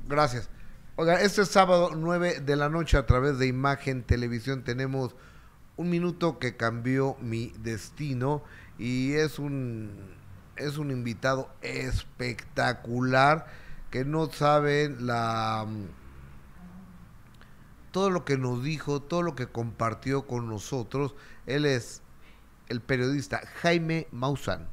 Gracias. Oiga, este sábado 9 de la noche a través de Imagen Televisión tenemos un minuto que cambió mi destino y es un invitado espectacular que no saben todo lo que nos dijo, todo lo que compartió con nosotros. Él es el periodista Jaime Maussan.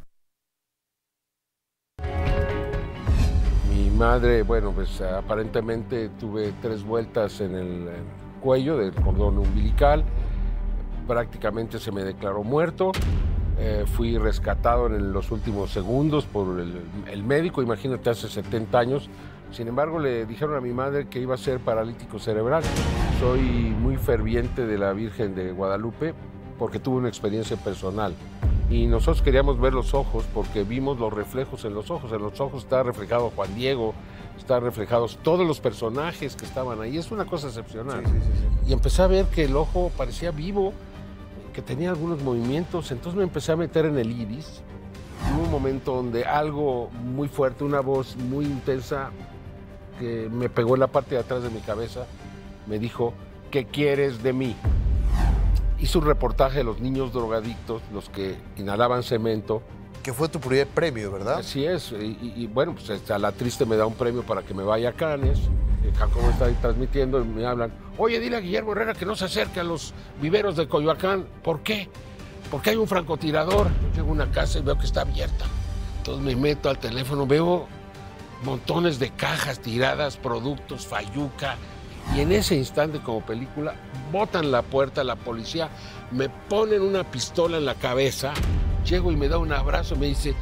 Mi madre, bueno, pues aparentemente tuve 3 vueltas en el cuello del cordón umbilical, prácticamente se me declaró muerto, fui rescatado en los últimos segundos por el médico, imagínate, hace 70 años. Sin embargo, le dijeron a mi madre que iba a ser paralítico cerebral. Soy muy ferviente de la Virgen de Guadalupe porque tuve una experiencia personal. Y nosotros queríamos ver los ojos porque vimos los reflejos en los ojos. En los ojos está reflejado Juan Diego, están reflejados todos los personajes que estaban ahí. Es una cosa excepcional. Sí. Y empecé a ver que el ojo parecía vivo, que tenía algunos movimientos. Entonces me empecé a meter en el iris. Hubo un momento donde algo muy fuerte, una voz muy intensa, que me pegó en la parte de atrás de mi cabeza, me dijo: ¿qué quieres de mí? Hice un reportaje de los niños drogadictos, los que inhalaban cemento. Que fue tu primer premio, ¿verdad? Así es, y bueno, pues a la triste me da un premio para que me vaya a Cannes. Jacobo está ahí transmitiendo y me hablan: oye, dile a Guillermo Herrera que no se acerque a los viveros de Coyoacán. ¿Por qué? Porque hay un francotirador. Yo llego a una casa y veo que está abierta. Entonces me meto al teléfono, veo montones de cajas tiradas, productos, fayuca, y en ese instante, como película, botan la puerta, la policía, me ponen una pistola en la cabeza, llego y me da un abrazo y me dice: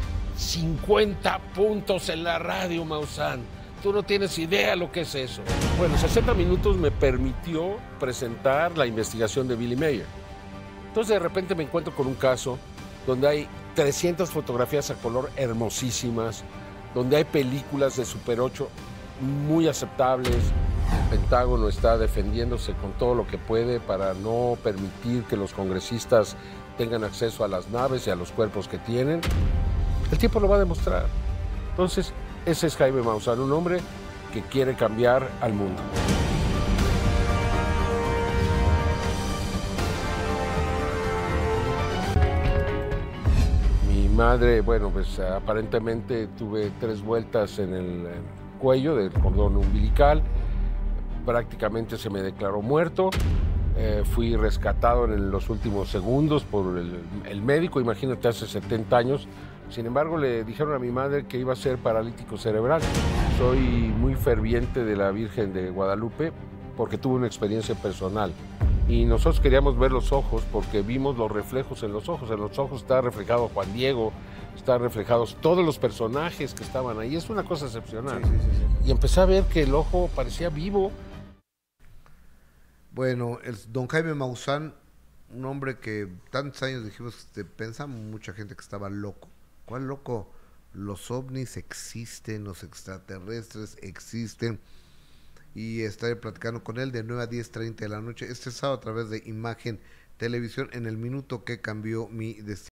50 puntos en la radio, Maussan, tú no tienes idea lo que es eso. Bueno, 60 minutos me permitió presentar la investigación de Billy Mayer. Entonces de repente me encuentro con un caso donde hay 300 fotografías a color hermosísimas, donde hay películas de Super 8 muy aceptables. El Pentágono está defendiéndose con todo lo que puede para no permitir que los congresistas tengan acceso a las naves y a los cuerpos que tienen. El tiempo lo va a demostrar. Entonces, ese es Jaime Maussan, un hombre que quiere cambiar al mundo. Mi madre, bueno, pues aparentemente tuve 3 vueltas en el cuello del cordón umbilical, prácticamente se me declaró muerto, fui rescatado en los últimos segundos por el médico, imagínate, hace 70 años. Sin embargo, le dijeron a mi madre que iba a ser paralítico cerebral. Soy muy ferviente de la Virgen de Guadalupe porque tuve una experiencia personal. Y nosotros queríamos ver los ojos porque vimos los reflejos en los ojos. En los ojos está reflejado Juan Diego, están reflejados todos los personajes que estaban ahí. Es una cosa excepcional. Sí. Y empecé a ver que el ojo parecía vivo. Bueno, don Jaime Maussan, un hombre que tantos años dijimos que pensamos mucha gente que estaba loco. ¿Cuál loco? Los ovnis existen, los extraterrestres existen. Y estaré platicando con él de 9 a 10:30 de la noche este sábado a través de Imagen Televisión en el minuto que cambió mi destino.